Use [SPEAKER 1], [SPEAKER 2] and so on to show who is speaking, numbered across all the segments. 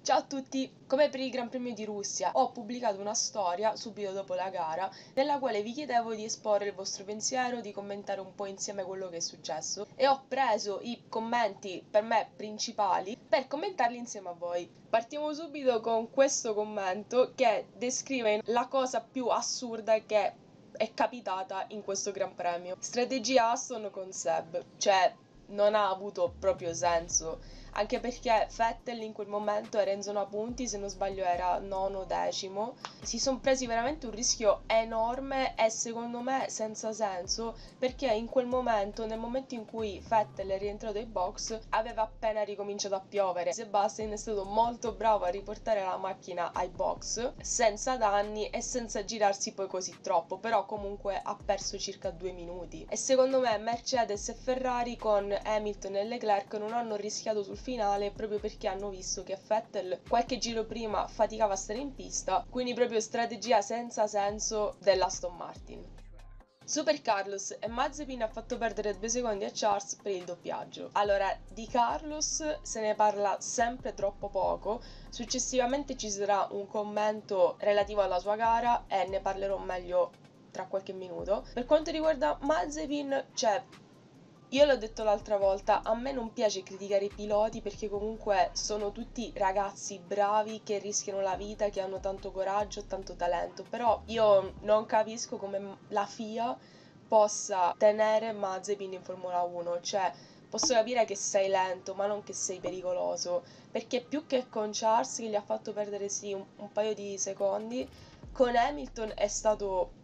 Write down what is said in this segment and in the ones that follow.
[SPEAKER 1] Ciao a tutti! Come per il Gran Premio di Russia ho pubblicato una storia subito dopo la gara nella quale vi chiedevo di esporre il vostro pensiero, di commentare un po' insieme quello che è successo e ho preso i commenti per me principali per commentarli insieme a voi. Partiamo subito con questo commento che descrive la cosa più assurda che è capitata in questo Gran Premio. Strategia Aston con Seb, cioè non ha avuto proprio senso. Anche perché Vettel in quel momento era in zona punti, se non sbaglio era nono, decimo. Si sono presi veramente un rischio enorme e secondo me senza senso, perché in quel momento, nel momento in cui Vettel è rientrato ai box, aveva appena ricominciato a piovere. Sebastian è stato molto bravo a riportare la macchina ai box senza danni e senza girarsi poi così troppo, però comunque ha perso circa 2 minuti. E secondo me Mercedes e Ferrari con Hamilton e Leclerc non hanno rischiato sul finale proprio perché hanno visto che Vettel qualche giro prima faticava a stare in pista, quindi proprio strategia senza senso dell'Aston Martin. Super Carlos e Mazepin ha fatto perdere 2 secondi a Charles per il doppiaggio. Allora, di Carlos se ne parla sempre troppo poco, successivamente ci sarà un commento relativo alla sua gara e ne parlerò meglio tra qualche minuto. Per quanto riguarda Mazepin, io l'ho detto l'altra volta, a me non piace criticare i piloti perché comunque sono tutti ragazzi bravi che rischiano la vita, che hanno tanto coraggio, tanto talento, però io non capisco come la FIA possa tenere Mazepin in Formula 1, cioè posso capire che sei lento, ma non che sei pericoloso, perché più che con Charles che gli ha fatto perdere sì un paio di secondi, con Hamilton è stato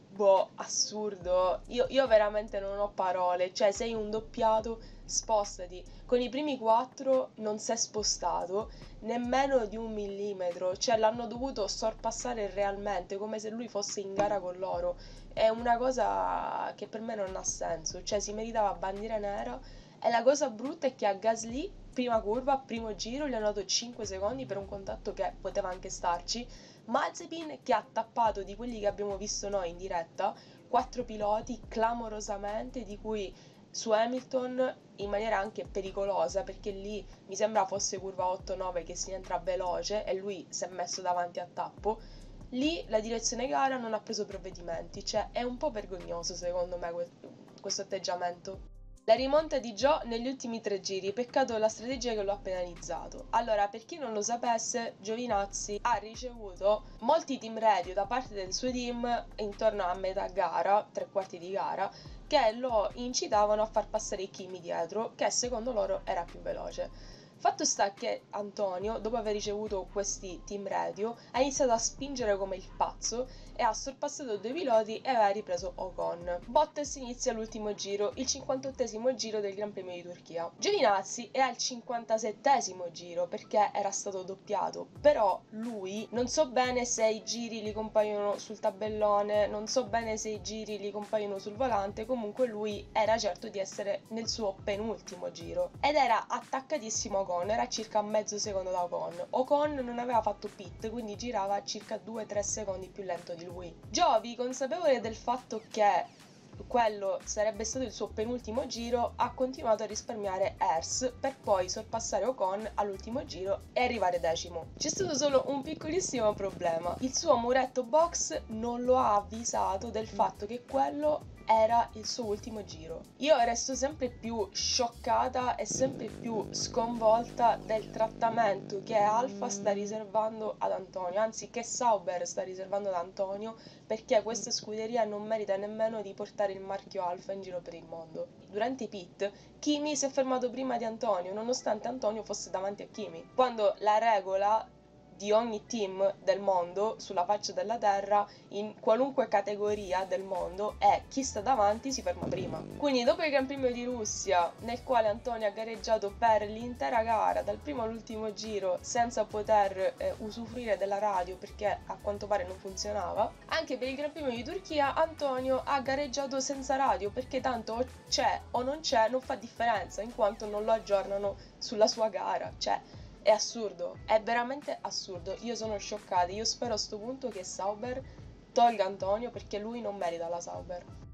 [SPEAKER 1] assurdo. Io veramente non ho parole. Cioè, sei un doppiato, spostati. Con i primi 4 non si è spostato nemmeno di 1 millimetro. Cioè, l'hanno dovuto sorpassare realmente, come se lui fosse in gara con loro. È una cosa che per me non ha senso. Cioè, si meritava bandiera nera. E la cosa brutta è che a Gasly, prima curva, primo giro, gli hanno dato 5 secondi per un contatto che poteva anche starci. Mazepin che ha tappato di quelli che abbiamo visto noi in diretta 4 piloti clamorosamente, di cui su Hamilton in maniera anche pericolosa, perché lì mi sembra fosse curva 8-9 che si entra veloce e lui si è messo davanti a tappo. Lì la direzione gara non ha preso provvedimenti, cioè è un po' vergognoso secondo me questo atteggiamento. La rimonta di Zhou negli ultimi 3 giri, peccato la strategia che lo ha penalizzato. Allora, per chi non lo sapesse, Giovinazzi ha ricevuto molti team radio da parte del suo team intorno a metà gara, 3 quarti di gara, che lo incitavano a far passare Kimi dietro, che secondo loro era più veloce. Fatto sta che Antonio, dopo aver ricevuto questi team radio, ha iniziato a spingere come il pazzo e ha sorpassato 2 piloti e aveva ripreso Ocon. Bottas inizia l'ultimo giro, il 58esimo giro del Gran Premio di Turchia. Giovinazzi è al 57esimo giro perché era stato doppiato, però lui non so bene se i giri gli compaiono sul tabellone, non so bene se i giri gli compaiono sul volante, comunque lui era certo di essere nel suo penultimo giro ed era attaccatissimo a Ocon, era circa mezzo secondo da Ocon. Ocon non aveva fatto pit, quindi girava circa 2-3 secondi più lento di lui. Giovi, consapevole del fatto che quello sarebbe stato il suo penultimo giro, ha continuato a risparmiare Hers per poi sorpassare Ocon all'ultimo giro e arrivare decimo. C'è stato solo un piccolissimo problema: il suo muretto box non lo ha avvisato del fatto che quello era il suo ultimo giro. Io resto sempre più scioccata e sempre più sconvolta del trattamento che Alfa sta riservando ad Antonio, anzi che Sauber sta riservando ad Antonio, perché questa scuderia non merita nemmeno di portare il marchio Alfa in giro per il mondo. Durante i pit Kimi si è fermato prima di Antonio, nonostante Antonio fosse davanti a Kimi, quando la regola di ogni team del mondo sulla faccia della terra, in qualunque categoria del mondo, è chi sta davanti si ferma prima. Quindi dopo il Gran Premio di Russia, nel quale Antonio ha gareggiato per l'intera gara dal primo all'ultimo giro senza poter usufruire della radio perché a quanto pare non funzionava, anche per il Gran Premio di Turchia Antonio ha gareggiato senza radio perché tanto o c'è o non c'è non fa differenza, in quanto non lo aggiornano sulla sua gara. Cioè è assurdo, è veramente assurdo. Io sono scioccata, io spero a sto punto che Sauber tolga Antonio perché lui non merita la Sauber.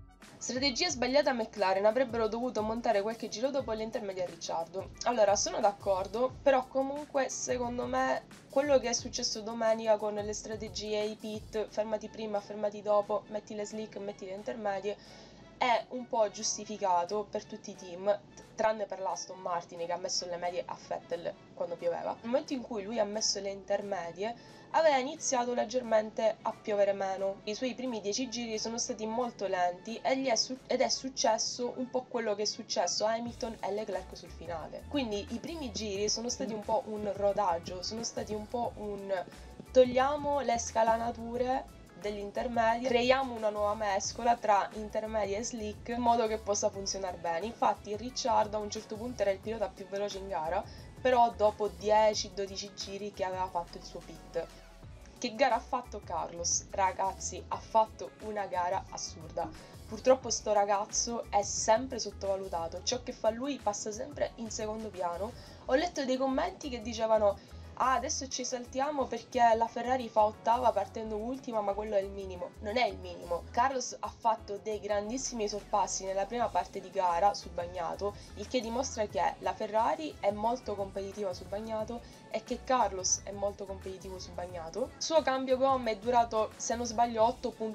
[SPEAKER 1] Strategia sbagliata a McLaren, avrebbero dovuto montare qualche giro dopo l'intermedia a Ricciardo. Allora, sono d'accordo, però comunque secondo me quello che è successo domenica con le strategie, i pit, fermati prima, fermati dopo, metti le slick, metti le intermedie, è un po' giustificato per tutti i team, tranne per l'Aston Martin che ha messo le medie a Vettel quando pioveva. Nel momento in cui lui ha messo le intermedie, aveva iniziato leggermente a piovere meno. I suoi primi 10 giri sono stati molto lenti ed è successo un po' quello che è successo a Hamilton e Leclerc sul finale. Quindi i primi giri sono stati un po' un rodaggio, sono stati un po' un togliamo le scalanature dell'intermedia, creiamo una nuova mescola tra intermedia e slick in modo che possa funzionare bene. Infatti Ricciardo a un certo punto era il pilota più veloce in gara, però dopo 10-12 giri che aveva fatto il suo pit. Che gara ha fatto Carlos? Ragazzi, ha fatto una gara assurda. Purtroppo sto ragazzo è sempre sottovalutato, ciò che fa lui passa sempre in secondo piano. Ho letto dei commenti che dicevano ah, adesso ci saltiamo perché la Ferrari fa ottava partendo ultima, ma quello è il minimo. Non è il minimo. Carlos ha fatto dei grandissimi sorpassi nella prima parte di gara sul bagnato, il che dimostra che la Ferrari è molto competitiva sul bagnato e che Carlos è molto competitivo sul bagnato. Il suo cambio gomme è durato, se non sbaglio,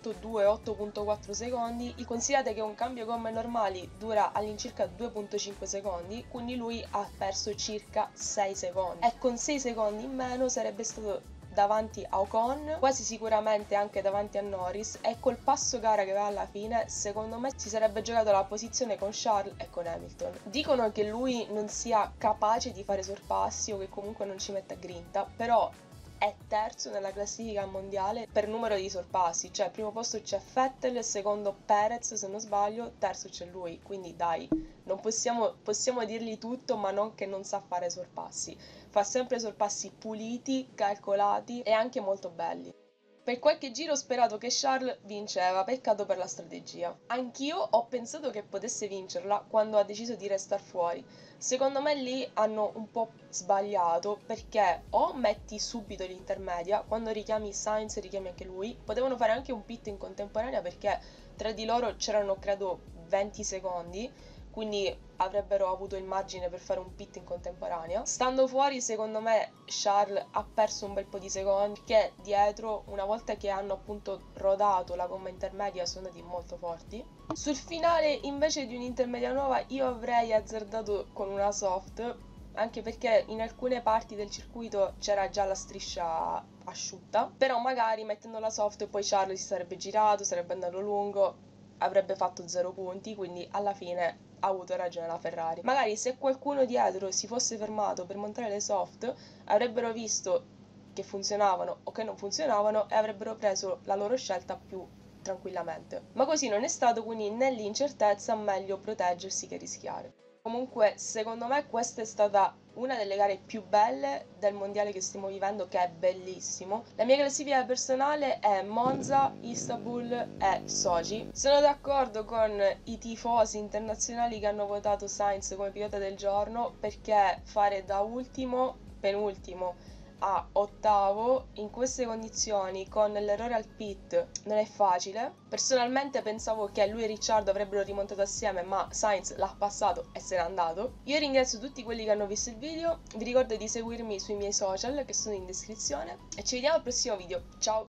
[SPEAKER 1] 8.2-8.4 secondi. Considerate che un cambio gomme normali dura all'incirca 2.5 secondi, quindi lui ha perso circa 6 secondi. E con 6 secondi in meno sarebbe stato davanti a Ocon, quasi sicuramente anche davanti a Norris, e col passo gara che va alla fine, secondo me si sarebbe giocato la posizione con Charles e con Hamilton. Dicono che lui non sia capace di fare sorpassi o che comunque non ci metta grinta, però è terzo nella classifica mondiale per numero di sorpassi, cioè al primo posto c'è Vettel, secondo Perez se non sbaglio, terzo c'è lui, quindi dai, non possiamo dirgli tutto ma non che non sa fare sorpassi, fa sempre sorpassi puliti, calcolati e anche molto belli. Per qualche giro ho sperato che Charles vinceva, peccato per la strategia. Anch'io ho pensato che potesse vincerla quando ha deciso di restare fuori. Secondo me lì hanno un po' sbagliato perché o metti subito l'intermedia, quando richiami Sainz richiami anche lui, potevano fare anche un pit in contemporanea perché tra di loro c'erano credo 20 secondi, quindi avrebbero avuto il margine per fare un pit in contemporanea. Stando fuori, secondo me, Charles ha perso un bel po' di secondi, che dietro, una volta che hanno appunto rodato la gomma intermedia, sono andati molto forti. Sul finale, invece di un'intermedia nuova, io avrei azzardato con una soft, anche perché in alcune parti del circuito c'era già la striscia asciutta, però magari mettendo la soft poi Charles si sarebbe girato, sarebbe andato lungo, avrebbe fatto 0 punti, quindi alla fine ha avuto ragione la Ferrari. Magari se qualcuno dietro si fosse fermato per montare le soft, avrebbero visto che funzionavano o che non funzionavano e avrebbero preso la loro scelta più tranquillamente. Ma così non è stato, quindi nell'incertezza meglio proteggersi che rischiare. Comunque, secondo me questa è stata una delle gare più belle del mondiale che stiamo vivendo, che è bellissimo. La mia classifica personale è Monza, Istanbul e Sochi. Sono d'accordo con i tifosi internazionali che hanno votato Sainz come pilota del giorno, perché fare da ultimo, penultimo a ottavo in queste condizioni con l'errore al pit non è facile. Personalmente pensavo che lui e Ricciardo avrebbero rimontato assieme, ma Sainz l'ha passato e se n'è andato. Io ringrazio tutti quelli che hanno visto il video, vi ricordo di seguirmi sui miei social che sono in descrizione e ci vediamo al prossimo video. Ciao!